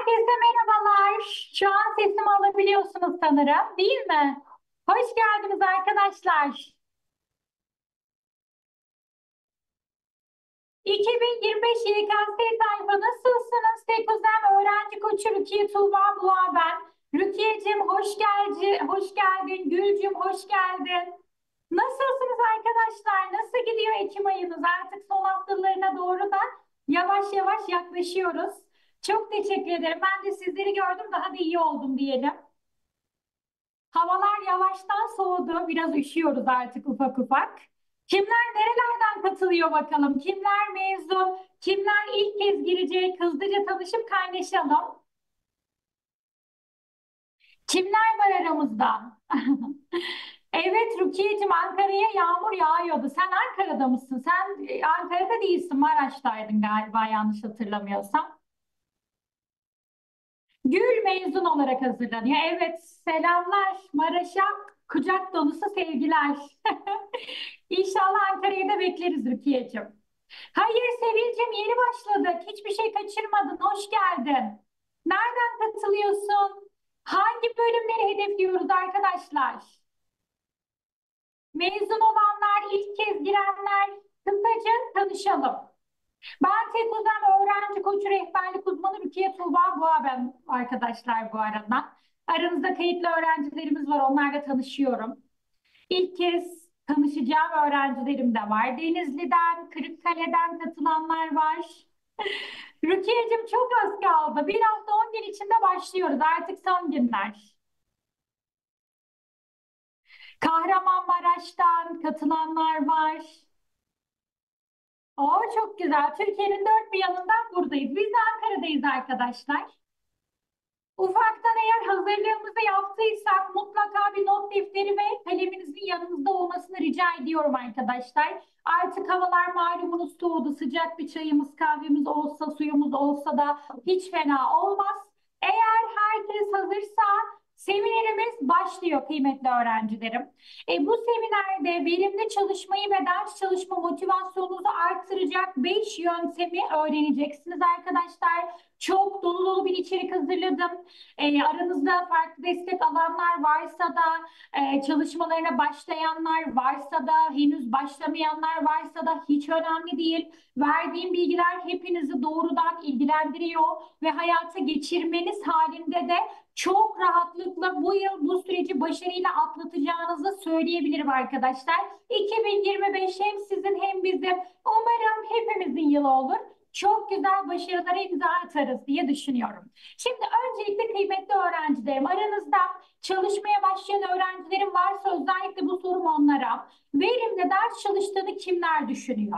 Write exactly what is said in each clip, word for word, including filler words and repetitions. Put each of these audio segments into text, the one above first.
Herkese merhabalar. Şu an sesimi alabiliyorsunuz sanırım, değil mi? Hoş geldiniz arkadaşlar. iki bin yirmi beş Y K S tayfa nasılsınız? Tek özel öğrenci koçu Rukiye Tuğba Buğa ben. Rukiye'cim hoş geldin, hoş geldin. Gülcüm hoş geldin. Nasılsınız arkadaşlar? Nasıl gidiyor Ekim ayınız? Artık son haftalarına doğru da yavaş yavaş yaklaşıyoruz. Çok teşekkür ederim. Ben de sizleri gördüm, daha da iyi oldum diyelim. Havalar yavaştan soğudu. Biraz üşüyoruz artık ufak ufak. Kimler nerelerden katılıyor bakalım? Kimler mezun? Kimler ilk kez girecek? Hızlıca tanışıp kaynaşalım. Kimler var aramızda? Evet Rukiye'cim, Ankara'ya yağmur yağıyordu. Sen Ankara'da mısın? Sen e, Ankara'da değilsin. Maraş'taydın galiba, yanlış hatırlamıyorsam. Gül mezun olarak hazırlanıyor. Evet, selamlar Maraş'a, kucak dolusu sevgiler. İnşallah Ankara'ya da bekleriz Rukiye'cim. Hayır Sevil'cim, yeni başladık. Hiçbir şey kaçırmadın. Hoş geldin. Nereden katılıyorsun? Hangi bölümleri hedefliyoruz arkadaşlar? Mezun olanlar, ilk kez girenler, kısaca tanışalım. Ben tek uzam öğrenci koçu rehberlik uzmanı Rukiye Tuğba Boğa ben arkadaşlar bu arada. Aranızda kayıtlı öğrencilerimiz var, onlarla tanışıyorum. İlk kez tanışacağım öğrencilerim de var. Denizli'den, Kırıkkale'den katılanlar var. Rukiye'cim çok az kaldı. Bir hafta on gün içinde başlıyoruz. Artık son günler. Kahramanmaraş'tan katılanlar var. Oo, çok güzel. Türkiye'nin dört bir yanından buradayız. Biz de Ankara'dayız arkadaşlar. Ufaktan eğer hazırlığımızı yaptıysak mutlaka bir not defteri ve kaleminizin yanınızda olmasını rica ediyorum arkadaşlar. Artık havalar malumunuz soğudu. Sıcak bir çayımız, kahvemiz olsa, suyumuz olsa da hiç fena olmaz. Eğer herkes hazırsa seminerimiz başlıyor kıymetli öğrencilerim. E, bu seminerde verimli çalışmayı ve ders çalışma motivasyonunuzu artıracak beş yöntemi öğreneceksiniz arkadaşlar. Çok dolu dolu bir içerik hazırladım. E, aranızda farklı destek alanlar varsa da, e, çalışmalarına başlayanlar varsa da, henüz başlamayanlar varsa da hiç önemli değil. Verdiğim bilgiler hepinizi doğrudan ilgilendiriyor ve hayata geçirmeniz halinde de çok rahatlıkla bu yıl bu süreci başarıyla atlatacağınızı söyleyebilirim arkadaşlar. iki bin yirmi beş hem sizin hem bizim, umarım hepimizin yılı olur. Çok güzel başarılara imza atarız diye düşünüyorum. Şimdi öncelikle kıymetli öğrencilerim, aranızda çalışmaya başlayan öğrencilerim varsa özellikle bu sorum onlara. Verimli ders çalıştığını kimler düşünüyor?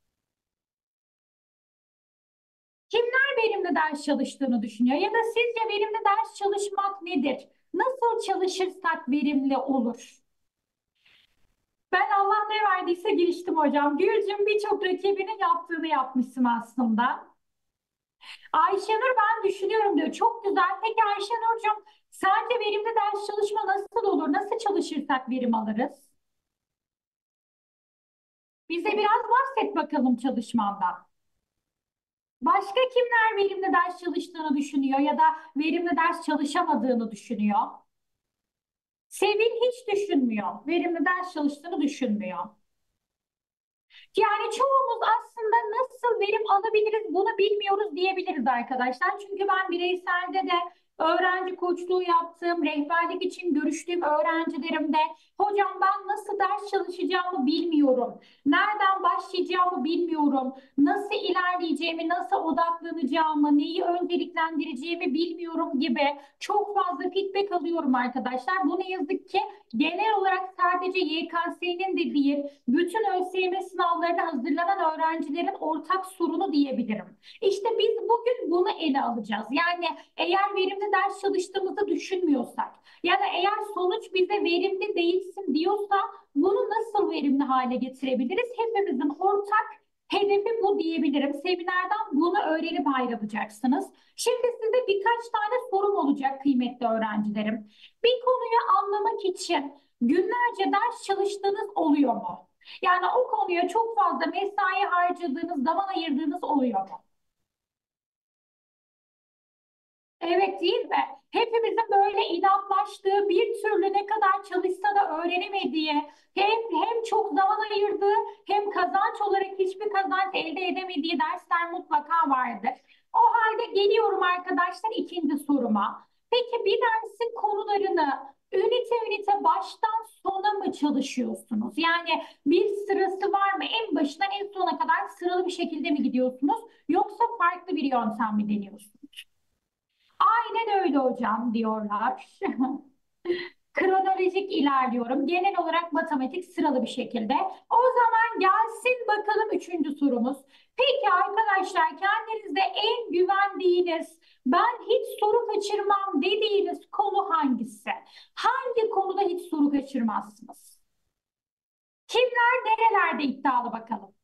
Kimler verimli ders çalıştığını düşünüyor? Ya da sizce verimli ders çalışmak nedir? Nasıl çalışırsak verimli olur? Ben Allah ne verdiyse giriştim hocam. Gülcüm, birçok rakibinin yaptığını yapmışsın aslında. Ayşenur ben düşünüyorum diyor. Çok güzel. Peki Ayşenur'cum, sence verimli ders çalışma nasıl olur? Nasıl çalışırsak verim alırız? Bize biraz bahset bakalım çalışmandan. Başka kimler verimli ders çalıştığını düşünüyor ya da verimli ders çalışamadığını düşünüyor? Sevil hiç düşünmüyor. Verimli ders çalıştığını düşünmüyor. Yani çoğumuz aslında nasıl verim alabiliriz bunu bilmiyoruz diyebiliriz arkadaşlar. Çünkü ben bireyselde de öğrenci koçluğu yaptığım, rehberlik için görüştüğüm öğrencilerimde hocam ben nasıl ders çalışacağımı bilmiyorum. Nereden başlayacağımı bilmiyorum. Nasıl ilerleyeceğimi, nasıl odaklanacağımı, neyi önceliklendireceğimi bilmiyorum gibi çok fazla feedback alıyorum arkadaşlar. Bu ne yazık ki genel olarak sadece Y K S'nin de değil, bütün ÖSYM sınavlarına hazırlanan öğrencilerin ortak sorunu diyebilirim. İşte biz bugün bunu ele alacağız. Yani eğer verimli ders çalıştığımızı düşünmüyorsak ya da eğer sonuç bize verimli değilsin diyorsa bunu nasıl verimli hale getirebiliriz? Hepimizin ortak hedefi bu diyebilirim. Seminerden bunu öğrenip ayrılacaksınız. Şimdi size birkaç tane sorum olacak kıymetli öğrencilerim. Bir konuyu anlamak için günlerce ders çalıştığınız oluyor mu? Yani o konuya çok fazla mesai harcadığınız, zaman ayırdığınız oluyor mu? Evet, değil mi? Hepimizin böyle inatlaştığı, bir türlü ne kadar çalışsa da öğrenemediği, hem hem çok zaman ayırdığı hem kazanç olarak hiçbir kazanç elde edemediği dersler mutlaka vardır. O halde geliyorum arkadaşlar ikinci soruma. Peki bir dersin konularını ünite ünite baştan sona mı çalışıyorsunuz? Yani bir sırası var mı? En başından en sona kadar sıralı bir şekilde mi gidiyorsunuz? Yoksa farklı bir yöntem mi deniyorsunuz? Aynen öyle hocam diyorlar. Kronolojik ilerliyorum. Genel olarak matematik sıralı bir şekilde. O zaman gelsin bakalım üçüncü sorumuz. Peki arkadaşlar, kendinizde en güvendiğiniz, ben hiç soru kaçırmam dediğiniz konu hangisi? Hangi konuda hiç soru kaçırmazsınız? Kimler nerelerde iddialı bakalım?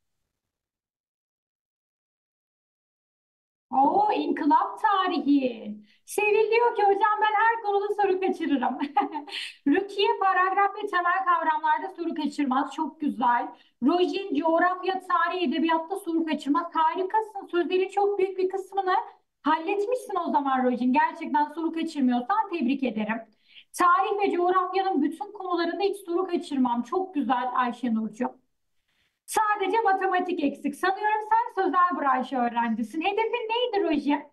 Oo, inkılap tarihi. Sevil diyor ki hocam ben her konuda soru kaçırırım. Rukiye paragraf ve temel kavramlarda soru kaçırmaz. Çok güzel. Rojin coğrafya, tarih, edebiyatta soru kaçırmaz. Harikasın. Sözlerin çok büyük bir kısmını halletmişsin o zaman Rojin. Gerçekten soru kaçırmıyorsan tebrik ederim. Tarih ve coğrafyanın bütün konularında hiç soru kaçırmam. Çok güzel Ayşenurcuğum. Sadece matematik eksik. Sanıyorum sen sözel branşı öğrencisin. Hedefin neydi Roji?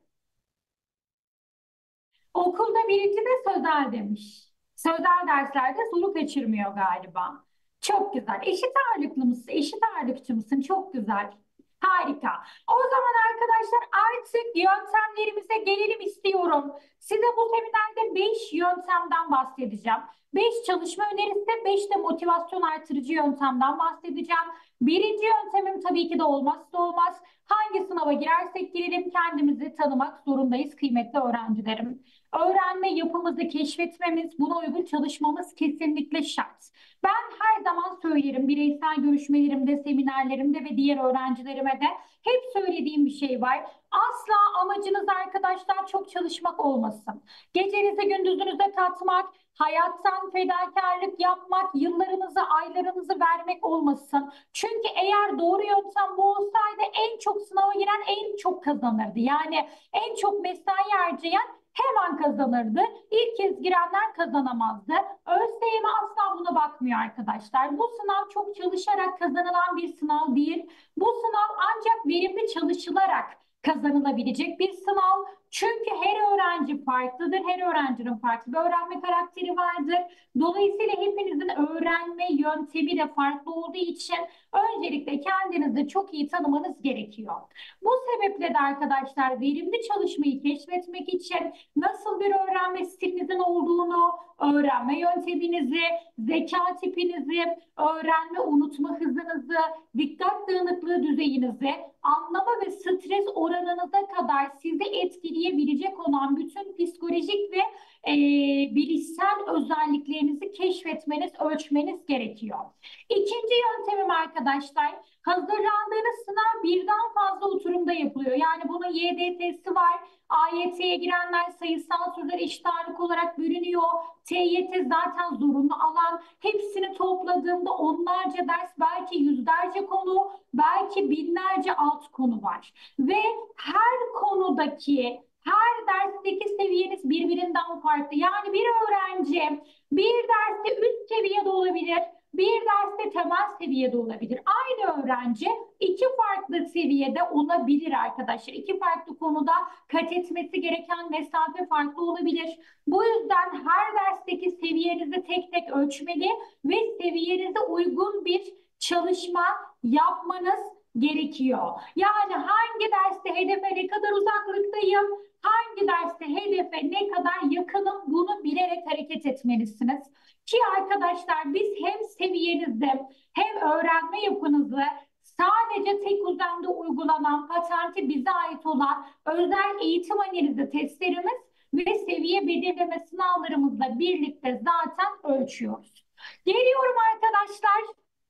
Okulda birinci de sözel demiş. Sözel derslerde soru kaçırmıyor galiba. Çok güzel. Eşit ağırlıklı mısın? Eşit ağırlıkçı mısın? Çok güzel. Harika. O zaman arkadaşlar artık yöntemlerimize gelelim istiyorum. Size bu seminerde beş yöntemden bahsedeceğim. Beş çalışma önerisi, beş de motivasyon artırıcı yöntemden bahsedeceğim. Birinci yöntemim tabii ki de olmazsa olmaz. Hangi sınava girersek girelim kendimizi tanımak zorundayız kıymetli öğrencilerim. Öğrenme yapımızı keşfetmemiz, buna uygun çalışmamız kesinlikle şart. Ben her zaman söylerim bireysel görüşmelerimde, seminerlerimde ve diğer öğrencilerime de hep söylediğim bir şey var. Asla amacınız arkadaşlar çok çalışmak olmasın. Gecenizi gündüzünüze katmak, hayattan fedakarlık yapmak, yıllarınızı, aylarınızı vermek olmasın. Çünkü eğer doğru yöntem bu olsaydı en çok sınava giren en çok kazanırdı. Yani en çok mesai harcayan hemen kazanırdı. İlk kez girenler kazanamazdı. ÖSYM asla buna bakmıyor arkadaşlar. Bu sınav çok çalışarak kazanılan bir sınav değil. Bu sınav ancak verimli çalışılarak kazanılabilecek bir sınav. Çünkü her öğrenci farklıdır. Her öğrencinin farklı bir öğrenme karakteri vardır. Dolayısıyla hepinizin öğrenme yöntemi de farklı olduğu için öncelikle kendinizi çok iyi tanımanız gerekiyor. Bu sebeple de arkadaşlar verimli çalışmayı keşfetmek için nasıl bir öğrenme stilinizin olduğunu, öğrenme yönteminizi, zeka tipinizi, öğrenme unutma hızınızı, dikkat dağınıklığı düzeyinizi, anlama ve stres oranınıza kadar sizi etkileyebilecek olan bütün psikolojik ve e, bilişsel özelliklerinizi keşfetmeniz, ölçmeniz gerekiyor. İkinci yöntemim arkadaşlar, hazırlandığınız sınav birden fazla oturumda yapılıyor. Yani bunun Y D T'si var. A Y T'ye girenler sayısal türler eşit ağırlık olarak bölünüyor. T Y T zaten zorunlu alan. Hepsini topladığımda onlarca ders, belki yüzlerce konu, belki binlerce alt konu var. Ve her konudaki, her dersteki seviyeniz birbirinden farklı. Yani bir öğrenci bir derste üst seviyede olabilir, bir derste temel seviyede olabilir. Aynı öğrenci iki farklı seviyede olabilir arkadaşlar. İki farklı konuda kat etmesi gereken mesafe farklı olabilir. Bu yüzden her dersteki seviyenizi tek tek ölçmeli ve seviyenize uygun bir çalışma yapmanız gerekiyor. Yani hangi derste hedefe ne kadar uzaklıktayım, hangi derste hedefe ne kadar yakınım bunu bilerek hareket etmelisiniz. Ki arkadaşlar biz hem seviyenizde hem öğrenme yapınızı sadece tek düzlemde uygulanan patenti bize ait olan özel eğitim analizi testlerimiz ve seviye belirleme sınavlarımızla birlikte zaten ölçüyoruz. Geliyorum arkadaşlar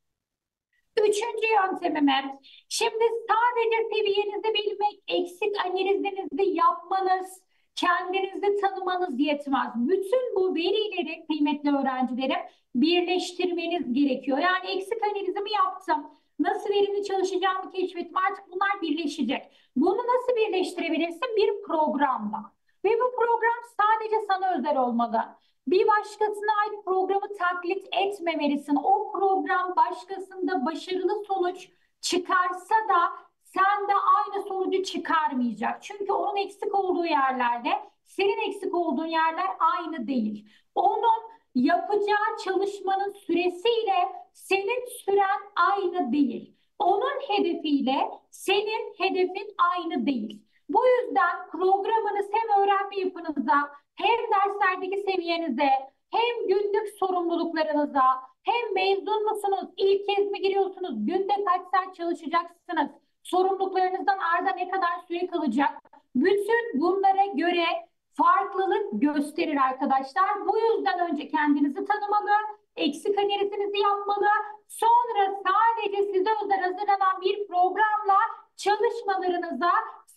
üçüncü yöntemime. Şimdi sadece seviyenizi bilmek, eksik analizinizi yapmanız, kendinizi tanımanız yetmez. Bütün bu verileri kıymetli öğrencilerim birleştirmeniz gerekiyor. Yani eksik analizimi yaptım. Nasıl verimli çalışacağımı keşfettim. Artık bunlar birleşecek. Bunu nasıl birleştirebilirsin? Bir programla. Ve bu program sadece sana özel olmalı. Bir başkasına ait programı taklit etmemelisin. O program başkasında başarılı sonuç çıkarsa da sen de aynı sonucu çıkarmayacak. Çünkü onun eksik olduğu yerlerde senin eksik olduğun yerler aynı değil. Onun yapacağı çalışmanın süresiyle senin süren aynı değil. Onun hedefiyle senin hedefin aynı değil. Bu yüzden programınız hem öğrenme yapınıza, hem derslerdeki seviyenize, hem günlük sorumluluklarınıza, hem mezun musunuz, ilk kez mi giriyorsunuz, günde kaç saat çalışacaksınız, sorumluluklarınızdan arda ne kadar süre kalacak, bütün bunlara göre farklılık gösterir arkadaşlar. Bu yüzden önce kendinizi tanımalı, eksik analizinizi yapmalı, sonra sadece size özel hazırlanan bir programla çalışmalarınıza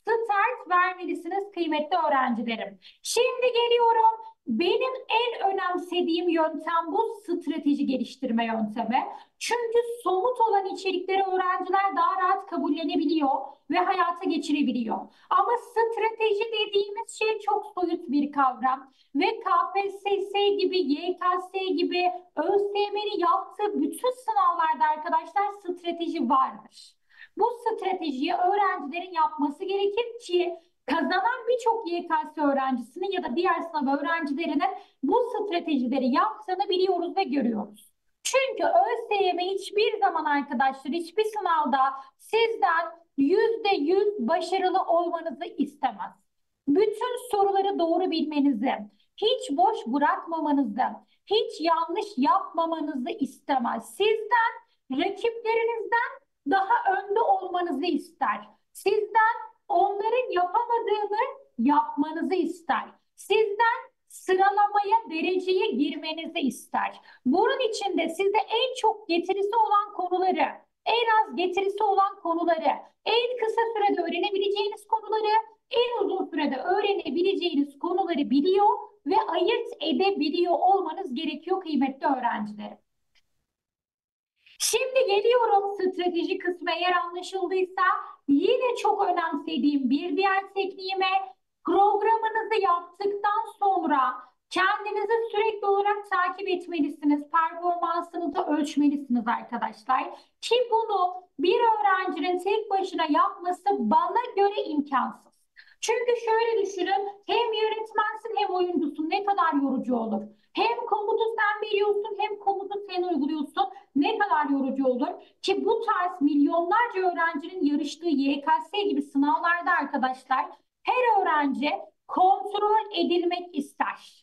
start vermelisiniz kıymetli öğrencilerim. Şimdi geliyorum. Benim en önemsediğim yöntem bu strateji geliştirme yöntemi. Çünkü somut olan içerikleri öğrenciler daha rahat kabullenebiliyor ve hayata geçirebiliyor. Ama strateji dediğimiz şey çok soyut bir kavram ve K P S S gibi, Y K S gibi ÖSYM'nin yaptığı bütün sınavlarda arkadaşlar strateji vardır. Bu stratejiyi öğrencilerin yapması gerekir ki kazanan birçok Y K S öğrencisinin ya da diğer sınav öğrencilerinin bu stratejileri yaptığını biliyoruz ve görüyoruz. Çünkü ÖSYM hiçbir zaman arkadaşlar hiçbir sınavda sizden yüzde yüz başarılı olmanızı istemez. Bütün soruları doğru bilmenizi, hiç boş bırakmamanızı, hiç yanlış yapmamanızı istemez. Sizden, rakiplerinizden daha önde olmanızı ister. Sizden onların yapamadığını yapmanızı ister. Sizden sıralamaya, dereceye girmenizi ister. Bunun için de sizde en çok getirisi olan konuları, en az getirisi olan konuları, en kısa sürede öğrenebileceğiniz konuları, en uzun sürede öğrenebileceğiniz konuları biliyor ve ayırt edebiliyor olmanız gerekiyor kıymetli öğrencilerim. Şimdi geliyorum strateji kısmı, eğer anlaşıldıysa yine çok önemsediğim bir diğer tekniğime, programınızı yaptıktan sonra kendinizi sürekli olarak takip etmelisiniz. Performansınızı ölçmelisiniz arkadaşlar. Ki bunu bir öğrencinin tek başına yapması bana göre imkansız. Çünkü şöyle düşünün, hem yönetmensin hem oyuncusun, ne kadar yorucu olur. Hem komutu sen veriyorsun hem komutu sen uyguluyorsun, ne kadar yorucu olur. Ki bu tarz milyonlarca öğrencinin yarıştığı Y K S gibi sınavlarda arkadaşlar her öğrenci kontrol edilmek ister.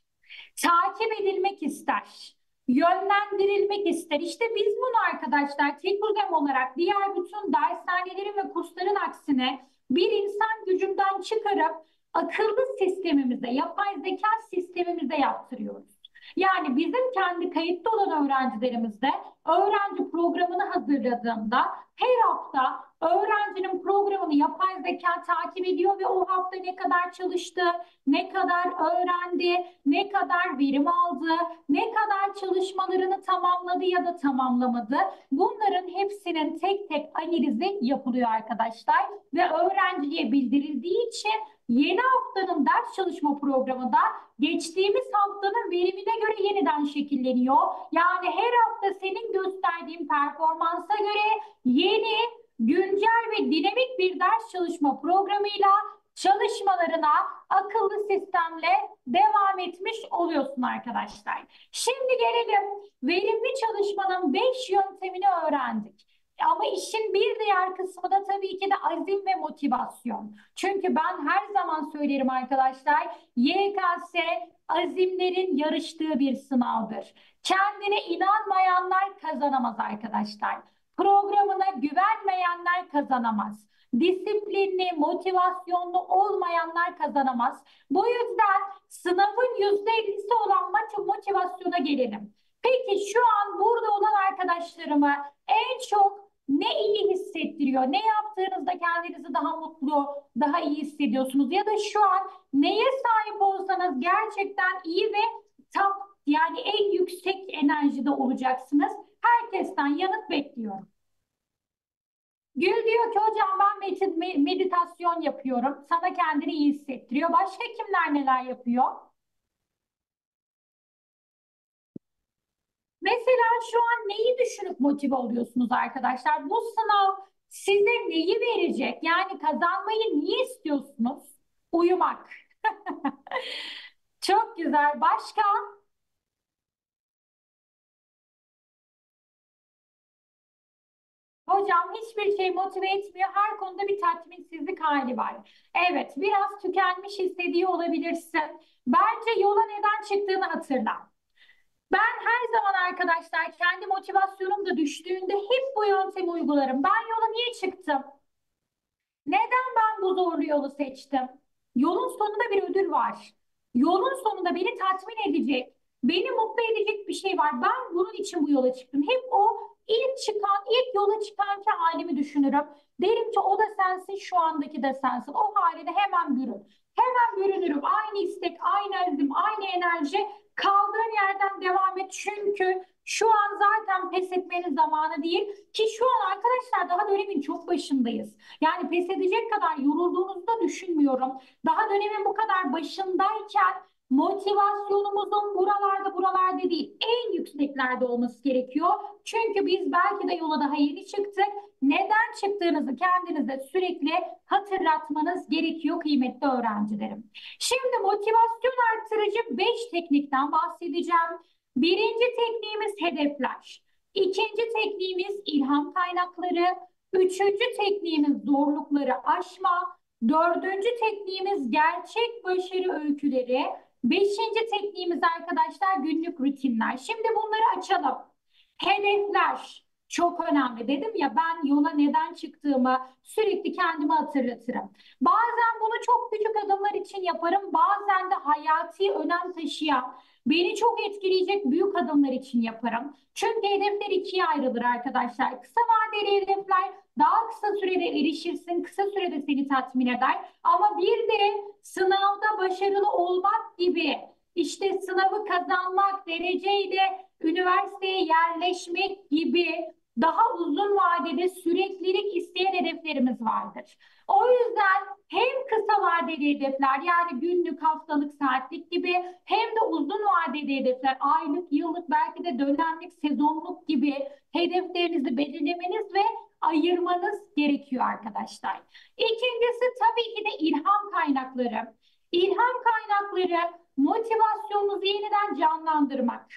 Takip edilmek ister. Yönlendirilmek ister. İşte biz bunu arkadaşlar TEKUZEM olarak diğer bütün dershanelerin ve kursların aksine bir insan gücünden çıkarıp akıllı sistemimize, yapay zeka sistemimize yaptırıyoruz. Yani bizim kendi kayıtlı olan öğrencilerimizde öğrenci programını hazırladığında her hafta öğrencinin programını yapay zeka takip ediyor ve o hafta ne kadar çalıştı, ne kadar öğrendi, ne kadar verim aldı, ne kadar çalışmalarını tamamladı ya da tamamlamadı. Bunların hepsinin tek tek analizi yapılıyor arkadaşlar ve öğrenciye bildirildiği için yeni haftanın ders çalışma programı da geçtiğimiz haftanın verimine göre yeniden şekilleniyor. Yani her hafta senin gösterdiğin performansa göre yeni, güncel ve dinamik bir ders çalışma programıyla çalışmalarına akıllı sistemle devam etmiş oluyorsun arkadaşlar. Şimdi gelelim, verimli çalışmanın beş yöntemini öğrendik. Ama işin bir diğer kısmı da tabii ki de azim ve motivasyon. Çünkü ben her zaman söylerim arkadaşlar, Y K S azimlerin yarıştığı bir sınavdır. Kendine inanmayanlar kazanamaz arkadaşlar. Programına güvenmeyenler kazanamaz. Disiplinli, motivasyonlu olmayanlar kazanamaz. Bu yüzden sınavın yüzde ellisi olan motivasyona gelelim. Peki şu an burada olan arkadaşlarıma en çok ne iyi hissettiriyor? Ne yaptığınızda kendinizi daha mutlu, daha iyi hissediyorsunuz? Ya da şu an neye sahip olsanız gerçekten iyi ve top, yani en yüksek enerjide olacaksınız? Herkesten yanıt bekliyorum. Gül diyor ki hocam ben med- meditasyon yapıyorum. Sana kendini iyi hissettiriyor. Başka kimler neler yapıyor? Mesela şu an neyi düşünüp motive oluyorsunuz arkadaşlar? Bu sınav size neyi verecek? Yani kazanmayı niye istiyorsunuz? Uyumak. Çok güzel. Başka? Hocam hiçbir şey motive etmiyor. Her konuda bir tatminsizlik hali var. Evet, biraz tükenmiş hissediyor olabilirsin. Bence yola neden çıktığını hatırla. Ben her zaman arkadaşlar kendi motivasyonum da düştüğünde hep bu yöntemi uygularım. Ben yola niye çıktım? Neden ben bu zorlu yolu seçtim? Yolun sonunda bir ödül var. Yolun sonunda beni tatmin edecek, beni mutlu edecek bir şey var. Ben bunun için bu yola çıktım. Hep o ilk çıkan, ilk yola çıkanki halimi düşünürüm. Derim ki o da sensin, şu andaki de sensin. O halde hemen bürün. Hemen bürünürüm. Aynı istek, aynı azim, aynı enerji. Kaldığın yerden devam et. Çünkü şu an zaten pes etmenin zamanı değil. Ki şu an arkadaşlar daha dönemin çok başındayız. Yani pes edecek kadar yorulduğunuzu da düşünmüyorum. Daha dönemin bu kadar başındayken motivasyonumuzun buralarda buralarda değil en yükseklerde olması gerekiyor. Çünkü biz belki de yola daha yeni çıktık. Neden çıktığınızı kendinize sürekli hatırlatmanız gerekiyor kıymetli öğrencilerim. Şimdi motivasyon artırıcı beş teknikten bahsedeceğim. Birinci tekniğimiz hedefler. İkinci tekniğimiz ilham kaynakları. Üçüncü tekniğimiz zorlukları aşma. Dördüncü tekniğimiz gerçek başarı öyküleri. Beşinci tekniğimiz arkadaşlar günlük rutinler. Şimdi bunları açalım. Hedefler çok önemli. Dedim ya ben yola neden çıktığımı sürekli kendime hatırlatırım. Bazen bunu çok küçük adımlar için yaparım. Bazen de hayati önem taşıyan, beni çok etkileyecek büyük adımlar için yaparım. Çünkü hedefler ikiye ayrılır arkadaşlar. Kısa vadeli hedefler daha kısa sürede erişirsin, kısa sürede seni tatmin eder. Ama bir de sınavda başarılı olmak gibi, işte sınavı kazanmak, dereceyle üniversiteye yerleşmek gibi daha uzun vadede süreklilik isteyen hedeflerimiz vardır. O yüzden hem kısa vadeli hedefler yani günlük, haftalık, saatlik gibi hem de uzun vadeli hedefler aylık, yıllık, belki de dönemlik, sezonluk gibi hedeflerinizi belirlemeniz ve ayırmanız gerekiyor arkadaşlar. İkincisi tabii ki de ilham kaynakları. İlham kaynakları motivasyonunuzu yeniden canlandırmak,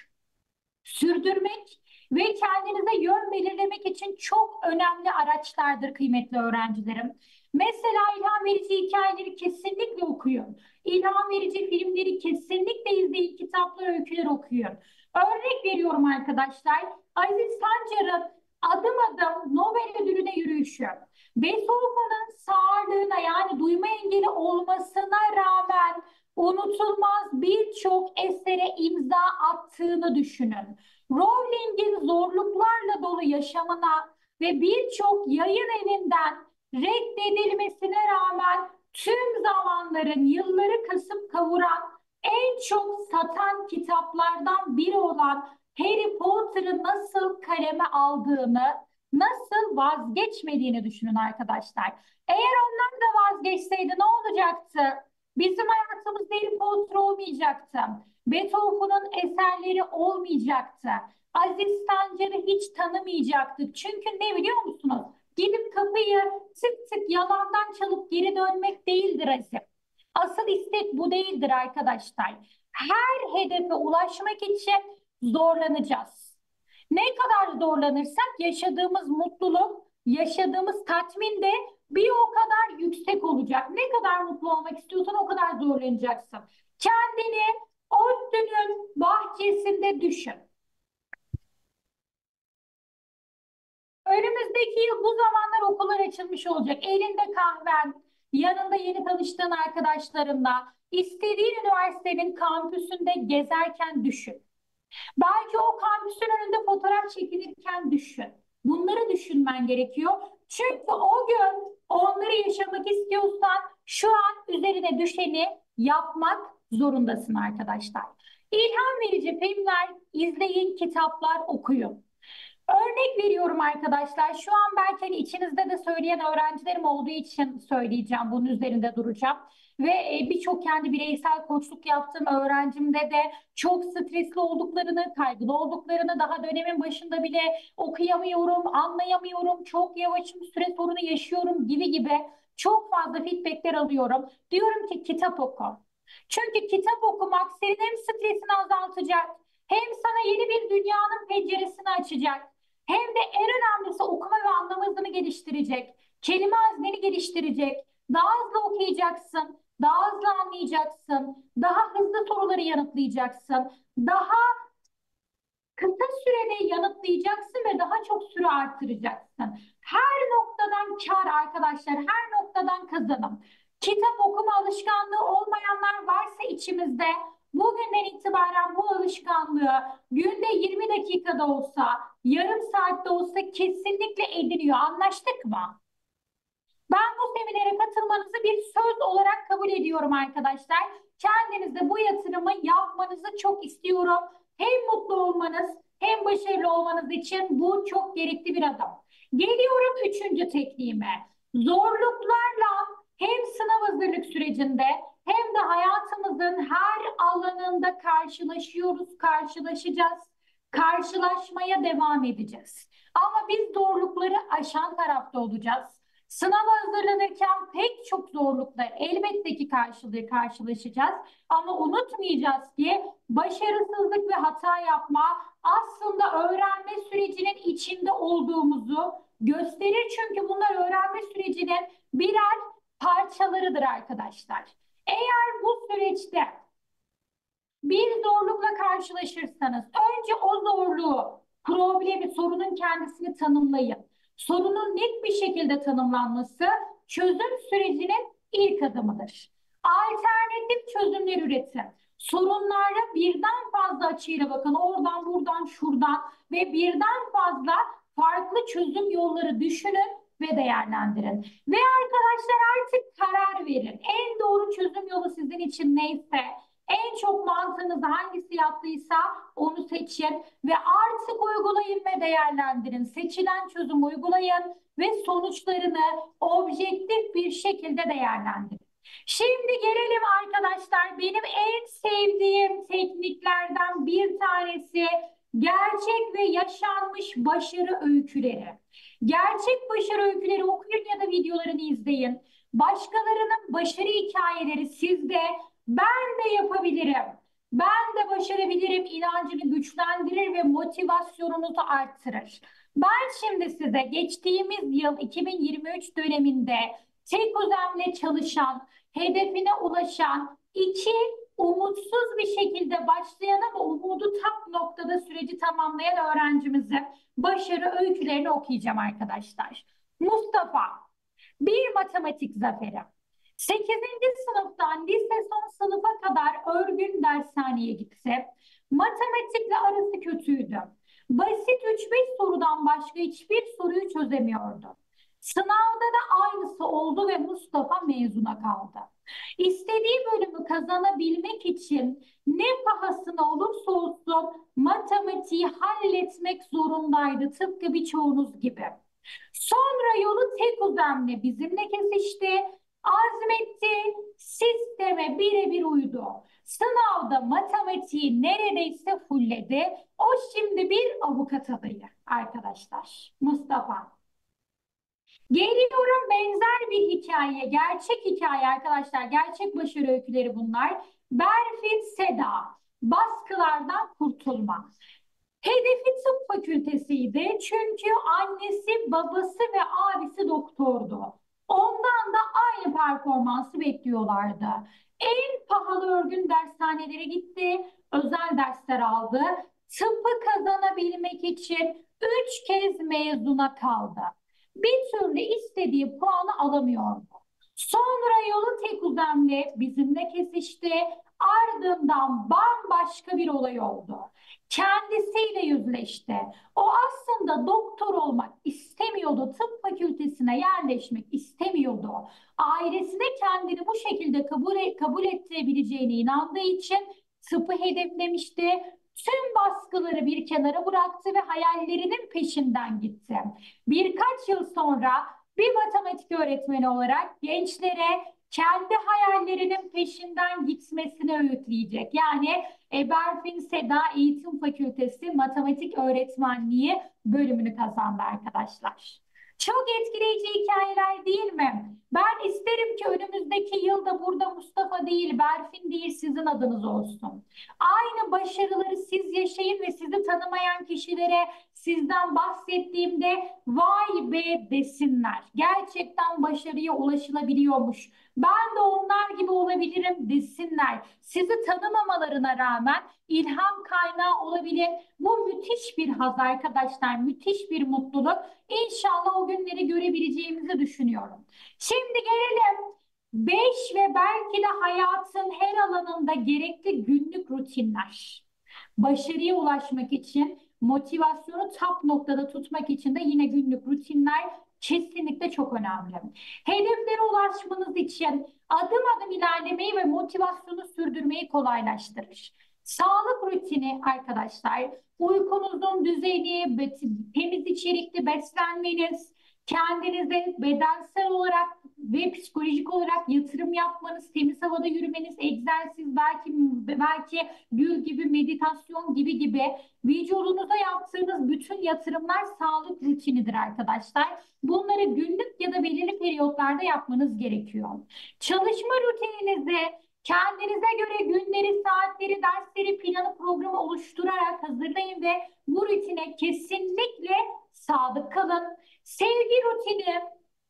sürdürmek ve kendinize yön belirlemek için çok önemli araçlardır kıymetli öğrencilerim. Mesela ilham verici hikayeleri kesinlikle okuyun. İlham verici filmleri kesinlikle izleyin, kitaplar, öyküler okuyun. Örnek veriyorum arkadaşlar. Aziz Sancar'ın Adım Adım Nobel ödülüne yürüyüşü. Beethoven'ın sağırlığına yani duyma engeli olmasına rağmen unutulmaz birçok esere imza attığını düşünün. Rowling'in zorluklarla dolu yaşamına ve birçok yayın evinden reddedilmesine rağmen tüm zamanların yılları kasıp kavuran en çok satan kitaplardan biri olan Harry Potter'ı nasıl kaleme aldığını, nasıl vazgeçmediğini düşünün arkadaşlar. Eğer onlar da vazgeçseydi ne olacaktı? Bizim hayatımızda Harry Potter olmayacaktı. Beethoven'ın eserleri olmayacaktı. Aziz Sancar'ı hiç tanımayacaktık. Çünkü ne biliyor musunuz? Gidip kapıyı tık tık yalandan çalıp geri dönmek değildir Aziz. Asıl istek bu değildir arkadaşlar. Her hedefe ulaşmak için zorlanacağız. Ne kadar zorlanırsak yaşadığımız mutluluk, yaşadığımız tatmin de bir o kadar yüksek olacak. Ne kadar mutlu olmak istiyorsan o kadar zorlanacaksın. Kendini ODTÜ'nün bahçesinde düşün. Önümüzdeki yıl bu zamanlar okullar açılmış olacak. Elinde kahven, yanında yeni tanıştığın arkadaşlarınla, istediğin üniversitenin kampüsünde gezerken düşün. Belki o kampüsün önünde fotoğraf çekilirken düşün. Bunları düşünmen gerekiyor. Çünkü o gün onları yaşamak istiyorsan şu an üzerine düşeni yapmak zorundasın arkadaşlar. İlham verici filmler izleyin, kitaplar okuyun. Örnek veriyorum arkadaşlar. Şu an belki hani içinizde de söyleyen öğrencilerim olduğu için söyleyeceğim. Bunun üzerinde duracağım. Ve e, birçok kendi bireysel koçluk yaptığım öğrencimde de çok stresli olduklarını, kaygılı olduklarını, daha dönemin başında bile okuyamıyorum, anlayamıyorum, çok yavaşım, süre sorunu yaşıyorum gibi gibi çok fazla feedbackler alıyorum. Diyorum ki kitap oku. Çünkü kitap okumak senin hem stresini azaltacak, hem sana yeni bir dünyanın penceresini açacak, hem de en önemlisi okuma ve anlama hızını geliştirecek. Kelime hazneni geliştirecek. Daha hızlı okuyacaksın. Daha hızlı anlayacaksın. Daha hızlı soruları yanıtlayacaksın. Daha kısa sürede yanıtlayacaksın ve daha çok süre arttıracaksın. Her noktadan kar arkadaşlar. Her noktadan kazanım. Kitap okuma alışkanlığı olmayanlar varsa içimizde bugünden itibaren bu alışkanlığı günde yirmi dakikada olsa, yarım saatte olsa kesinlikle ediniyor. Anlaştık mı? Ben bu seminere katılmanızı bir söz olarak kabul ediyorum arkadaşlar. Kendinize bu yatırımı yapmanızı çok istiyorum. Hem mutlu olmanız hem başarılı olmanız için bu çok gerekli bir adım. Geliyorum üçüncü tekniğime. Zorluklarla hem sınav hazırlık sürecinde hem de hayatımızın her alanında karşılaşıyoruz, karşılaşacağız. Karşılaşmaya devam edeceğiz. Ama biz zorlukları aşan tarafta olacağız. Sınava hazırlanırken pek çok zorlukla elbette ki karşılığı karşılaşacağız. Ama unutmayacağız ki başarısızlık ve hata yapma aslında öğrenme sürecinin içinde olduğumuzu gösterir. Çünkü bunlar öğrenme sürecinin birer parçalarıdır arkadaşlar. Eğer bu süreçte bir zorlukla karşılaşırsanız önce o zorluğu, problemi, sorunun kendisini tanımlayın. Sorunun net bir şekilde tanımlanması çözüm sürecinin ilk adımıdır. Alternatif çözümler üretin. Sorunlara birden fazla açıyla bakın. Oradan, buradan, şuradan ve birden fazla farklı çözüm yolları düşünün ve değerlendirin. Ve arkadaşlar artık karar verin. En doğru çözüm yolu sizin için neyse, en çok mantığınız hangisi yattıysa onu seçin ve artık uygulayın ve değerlendirin. Seçilen çözümü uygulayın ve sonuçlarını objektif bir şekilde değerlendirin. Şimdi gelelim arkadaşlar, benim en sevdiğim tekniklerden bir tanesi gerçek ve yaşanmış başarı öyküleri. Gerçek başarı öyküleri okuyun ya da videolarını izleyin. Başkalarının başarı hikayeleri sizde ben de yapabilirim, ben de başarabilirim inancını güçlendirir ve motivasyonunuzu arttırır. Ben şimdi size geçtiğimiz yıl iki bin yirmi üç döneminde tek özenle çalışan, hedefine ulaşan, iki umutsuz bir şekilde başlayan ama umudu tam noktada süreci tamamlayan öğrencimizin başarı öykülerini okuyacağım arkadaşlar. Mustafa, bir matematik zaferi. sekizinci sınıftan lise son sınıfa kadar örgün dershaneye gitti. Matematikle arası kötüydü. Basit üç beş sorudan başka hiçbir soruyu çözemiyordu. Sınavda da aynısı oldu ve Mustafa mezuna kaldı. İstediği bölümü kazanabilmek için ne pahasına olursa olsun matematiği halletmek zorundaydı, tıpkı birçoğunuz gibi. Sonra yolu tek uzamla bizimle kesişti, azmetti, sisteme birebir uydu. Sınavda matematiği neredeyse fulledi. O şimdi bir avukat adayı arkadaşlar. Mustafa. Geliyorum benzer bir hikaye, gerçek hikaye arkadaşlar, gerçek başarı öyküleri bunlar. Berfin Seda, baskılardan kurtulma. Hedefi tıp fakültesiydi çünkü annesi, babası ve abisi doktordu. Ondan da aynı performansı bekliyorlardı. En pahalı örgün dershanelere gitti, özel dersler aldı. Tıbbı kazanabilmek için üç kez mezuna kaldı. Bir türlü istediği puanı alamıyordu. Sonra yolu tek uzamle bizimle kesişti. Ardından bambaşka bir olay oldu. Kendisiyle yüzleşti. O aslında doktor olmak istemiyordu. Tıp fakültesine yerleşmek istemiyordu. Ailesine kendini bu şekilde kabul, kabul ettirebileceğine inandığı için tıpı hedeflemişti. Tüm baskıları bir kenara bıraktı ve hayallerinin peşinden gitti. Birkaç yıl sonra bir matematik öğretmeni olarak gençlere kendi hayallerinin peşinden gitmesini öğütleyecek. Yani Berfin Seda Eğitim Fakültesi Matematik Öğretmenliği bölümünü kazandı arkadaşlar. Çok etkileyici hikayeler değil mi? Ben isterim ki önümüzdeki yılda burada Mustafa değil, Berfin değil sizin adınız olsun. Aynı başarıları siz yaşayın ve sizi tanımayan kişilere sizden bahsettiğimde vay be desinler. Gerçekten başarıya ulaşılabiliyormuş. Ben de onlar gibi olabilirim desinler. Sizi tanımamalarına rağmen ilham kaynağı olabilir. Bu müthiş bir haz arkadaşlar, müthiş bir mutluluk. İnşallah o günleri görebileceğimizi düşünüyorum. Şimdi gelelim beş ve belki de hayatın her alanında gerekli günlük rutinler. Başarıya ulaşmak için, motivasyonu top noktada tutmak için de yine günlük rutinler kesinlikle çok önemli. Hedeflere ulaşmanız için adım adım ilerlemeyi ve motivasyonu sürdürmeyi kolaylaştırır. Sağlık rutini arkadaşlar, uykunuzun düzeni, temiz içerikli beslenmeniz, kendinize bedensel olarak ve psikolojik olarak yatırım yapmanız, temiz havada yürümeniz, egzersiz, belki belki gül gibi, meditasyon gibi gibi vücudunuza yaptığınız bütün yatırımlar sağlık rutinidir arkadaşlar. Bunları günlük ya da belirli periyotlarda yapmanız gerekiyor. Çalışma rutininizi kendinize göre günleri, saatleri, dersleri, planı, programı oluşturarak hazırlayın ve bu rutine kesinlikle sadık kalın. Sevgi rutini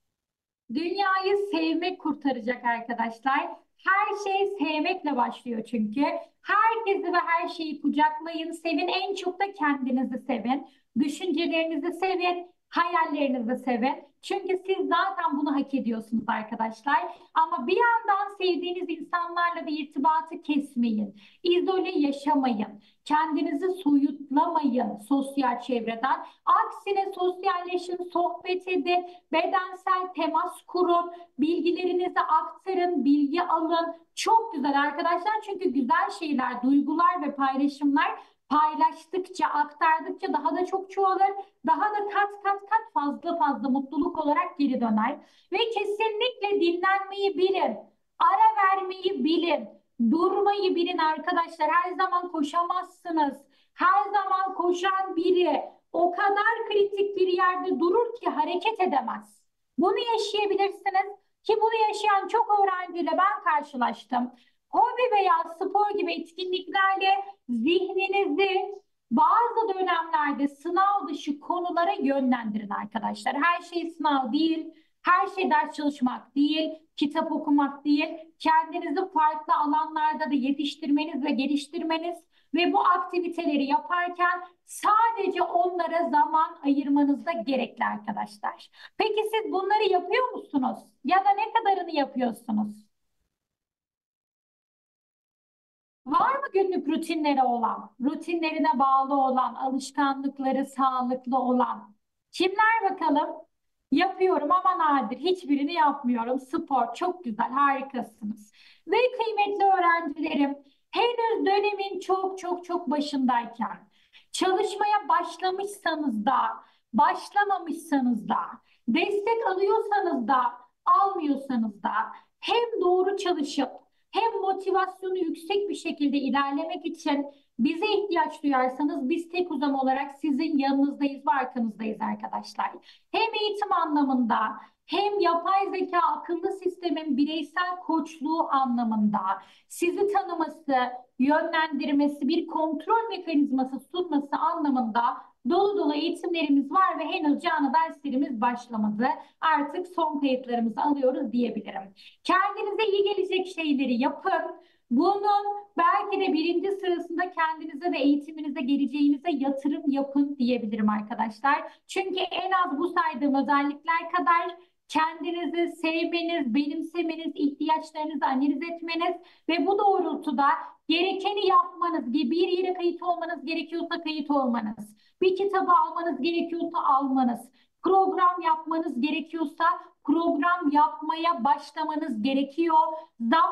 dünyayı sevmek kurtaracak arkadaşlar. Her şey sevmekle başlıyor çünkü. Herkesi ve her şeyi kucaklayın, sevin. En çok da kendinizi sevin. Düşüncelerinizi sevin, hayallerinizi sevin. Çünkü siz zaten bunu hak ediyorsunuz arkadaşlar. Ama bir yandan sevdiğiniz insanlarla da irtibatı kesmeyin. İzole yaşamayın. Kendinizi soyutlamayın sosyal çevreden. Aksine sosyalleşin, sohbet edin, bedensel temas kurun, bilgilerinizi aktarın, bilgi alın. Çok güzel arkadaşlar çünkü güzel şeyler, duygular ve paylaşımlar paylaştıkça, aktardıkça daha da çok çoğalır. Daha da kat kat kat fazla fazla mutluluk olarak geri döner. Ve kesinlikle dinlenmeyi bilin. Ara vermeyi bilin. Durmayı bilin arkadaşlar. Her zaman koşamazsınız. Her zaman koşan biri o kadar kritik bir yerde durur ki hareket edemez. Bunu yaşayabilirsiniz ki bunu yaşayan çok öğrenciyle ben karşılaştım. Hobi veya spor gibi etkinliklerle zihninizi bazı dönemlerde sınav dışı konulara yönlendirin arkadaşlar. Her şey sınav değil, her şey ders çalışmak değil, kitap okumak değil. Kendinizi farklı alanlarda da yetiştirmeniz ve geliştirmeniz ve bu aktiviteleri yaparken sadece onlara zaman ayırmanız da gerekli arkadaşlar. Peki siz bunları yapıyor musunuz? Ya da ne kadarını yapıyorsunuz? Var mı günlük rutinleri olan, rutinlerine bağlı olan, alışkanlıkları sağlıklı olan? Kimler bakalım? Yapıyorum ama nadir. Hiçbirini yapmıyorum. Spor çok güzel, harikasınız. Ve kıymetli öğrencilerim, henüz dönemin çok çok çok başındayken, çalışmaya başlamışsanız da, başlamamışsanız da, destek alıyorsanız da, almıyorsanız da, hem doğru çalışıp hem motivasyonu yüksek bir şekilde ilerlemek için bize ihtiyaç duyarsanız biz tek uzam olarak sizin yanınızdayız ve arkanızdayız arkadaşlar. Hem eğitim anlamında hem yapay zeka akıllı sistemin bireysel koçluğu anlamında sizi tanıması, yönlendirmesi, bir kontrol mekanizması sunması anlamında dolu dolu eğitimlerimiz var ve henüz canlı derslerimiz başlamadı. Artık son kayıtlarımızı alıyoruz diyebilirim. Kendinize iyi gelecek şeyleri yapın. Bunun belki de birinci sırasında kendinize ve eğitiminize, geleceğinize yatırım yapın diyebilirim arkadaşlar. Çünkü en az bu saydığım özellikler kadar kendinizi sevmeniz, benimsemeniz, ihtiyaçlarınızı analiz etmeniz ve bu doğrultuda gerekeni yapmanız, bir yere kayıt olmanız gerekiyorsa kayıt olmanız, bir kitabı almanız gerekiyorsa almanız, program yapmanız gerekiyorsa program yapmaya başlamanız gerekiyor. Zaman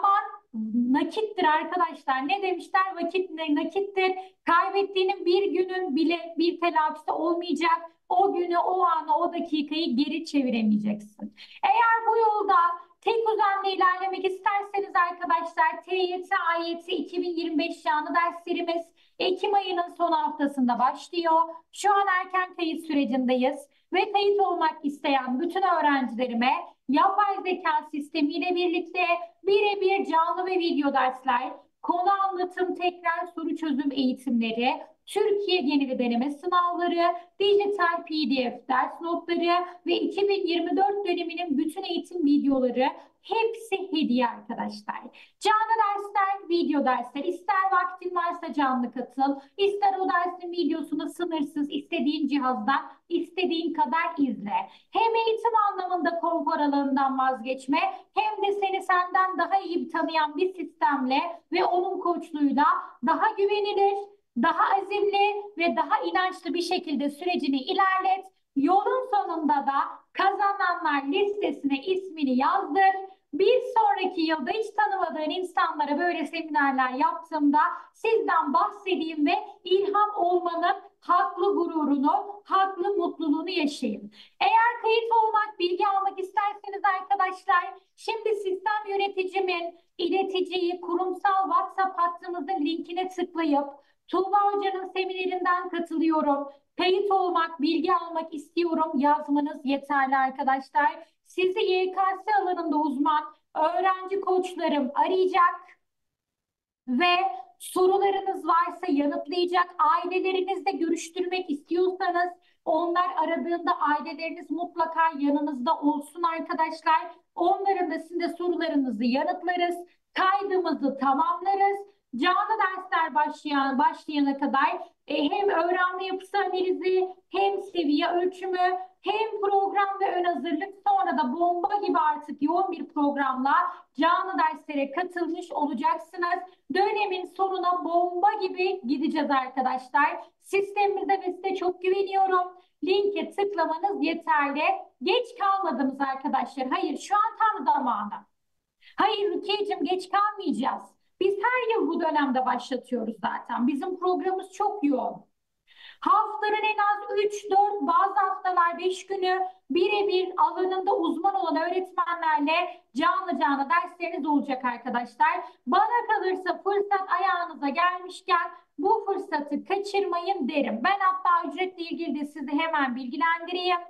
nakittir arkadaşlar. Ne demişler? Vakit ne nakittir. Kaybettiğinin bir günün bile bir telafisi olmayacak. O günü, o anı, o dakikayı geri çeviremeyeceksin. Eğer bu yolda tek düzenle ilerlemek isterseniz arkadaşlar T Y T A Y T iki bin yirmi beş canlı derslerimiz Ekim ayının son haftasında başlıyor. Şu an erken kayıt sürecindeyiz ve kayıt olmak isteyen bütün öğrencilerime yapay zeka sistemiyle birlikte birebir canlı ve video dersler, konu anlatım, tekrar soru çözüm eğitimleri, Türkiye geneli deneme sınavları, dijital P D F ders notları ve iki bin yirmi dört döneminin bütün eğitim videoları hepsi hediye arkadaşlar. Canlı dersler, video dersler, ister vaktin varsa canlı katıl, ister o dersin videosunu sınırsız istediğin cihazda istediğin kadar izle. Hem eğitim anlamında konfor alanından vazgeçme hem de seni senden daha iyi tanıyan bir sistemle ve onun koçluğuyla daha güvenilir, daha azimli ve daha inançlı bir şekilde sürecini ilerlet. Yolun sonunda da kazananlar listesine ismini yazdır. Bir sonraki yılda hiç tanımadığın insanlara böyle seminerler yaptığımda sizden bahsedeyim ve ilham olmanın haklı gururunu, haklı mutluluğunu yaşayın. Eğer kayıt olmak, bilgi almak isterseniz arkadaşlar, şimdi sistem yöneticimin ileticiyi kurumsal WhatsApp hattımızın linkine tıklayıp Tuğba Hoca'nın seminerinden katılıyorum, kayıt olmak, bilgi almak istiyorum yazmanız yeterli arkadaşlar. Sizi Y K S alanında uzman öğrenci koçlarım arayacak ve sorularınız varsa yanıtlayacak. Ailelerinizle görüştürmek istiyorsanız onlar aradığında aileleriniz mutlaka yanınızda olsun arkadaşlar. Onların da sizin de sorularınızı yanıtlarız. Kaydımızı tamamlarız. Canlı dersler başlayan, başlayana kadar e, hem öğrenme yapısı analizi hem seviye ölçümü hem program ve ön hazırlık sonra da bomba gibi artık yoğun bir programla canlı derslere katılmış olacaksınız. Dönemin sonuna bomba gibi gideceğiz arkadaşlar. Sistemimize ve size çok güveniyorum. Linke tıklamanız yeterli. Geç kalmadınız arkadaşlar. Hayır, şu an tam zamanı. Hayır Rukiye'cim, geç kalmayacağız. Biz her yıl bu dönemde başlatıyoruz zaten. Bizim programımız çok yoğun. Haftanın en az üç dört, bazı haftalar beş günü birebir alanında uzman olan öğretmenlerle canlı canlı dersleriniz olacak arkadaşlar. Bana kalırsa fırsat ayağınıza gelmişken bu fırsatı kaçırmayın derim. Ben hatta ücretle ilgili de sizi hemen bilgilendireyim.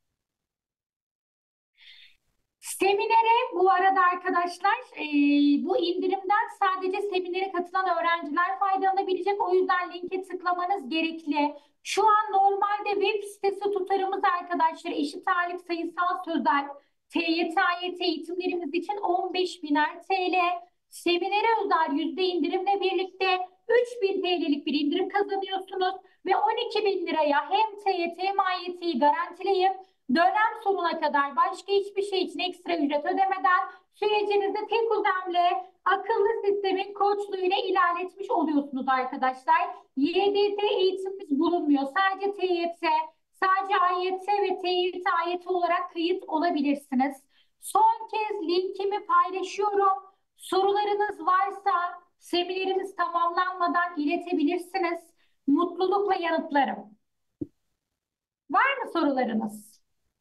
Seminere bu arada arkadaşlar e, bu indirimden sadece seminere katılan öğrenciler faydalanabilecek. O yüzden linke tıklamanız gerekli. Şu an normalde web sitesi tutarımız arkadaşlar eşit ağırlık sayısal sözel T Y T A Y T eğitimlerimiz için on beş biner T L. Seminere özel yüzde indirimle birlikte üç bin T L'lik bir indirim kazanıyorsunuz ve on iki bin liraya hem T Y T hem A Y T'yi garantileyip dönem sonuna kadar başka hiçbir şey için ekstra ücret ödemeden sürecinizde tek ödemle akıllı sistemin koçluğuyla ilerletmiş oluyorsunuz arkadaşlar. Y D T eğitimimiz bulunmuyor. Sadece T Y T, sadece A Y T ve T Y T A Y T olarak kayıt olabilirsiniz. Son kez linkimi paylaşıyorum. Sorularınız varsa seminerimiz tamamlanmadan iletebilirsiniz. Mutlulukla yanıtlarım. Var mı sorularınız?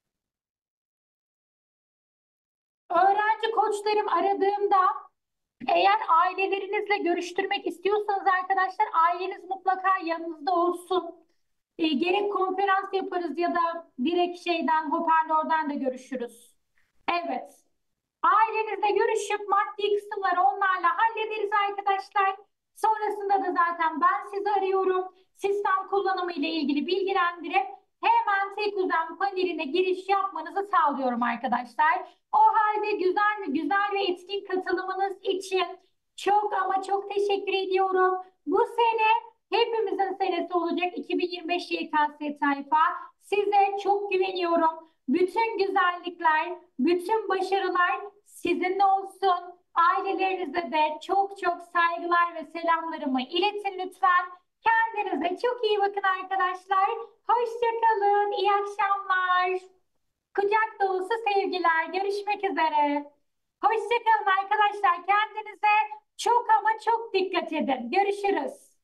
Öğrenci koçlarım aradığımda eğer ailelerinizle görüştürmek istiyorsanız arkadaşlar aileniz mutlaka yanınızda olsun. E, gerek konferans yaparız ya da direkt şeyden hoparlörden de görüşürüz. Evet. Ailenizle görüşüp maddi kısımları onlarla hallederiz arkadaşlar. Sonrasında da zaten ben sizi arıyorum. Sistem kullanımı ile ilgili bilgilendirip hemen tek düzen paneline giriş yapmanızı sağlıyorum arkadaşlar. O halde güzel mi güzel ve etkin katılımınız için çok ama çok teşekkür ediyorum. Bu sene hepimizin senesi olacak iki bin yirmi beş Y K S tayfa. Size çok güveniyorum. Bütün güzellikler, bütün başarılar sizinle olsun. Ailelerinize de çok çok saygılar ve selamlarımı iletin lütfen. Kendinize çok iyi bakın arkadaşlar. Hoşça kalın. İyi akşamlar. Kucak dolusu sevgiler. Görüşmek üzere. Hoşça kalın arkadaşlar. Kendinize Çok ama çok dikkat edin. Görüşürüz.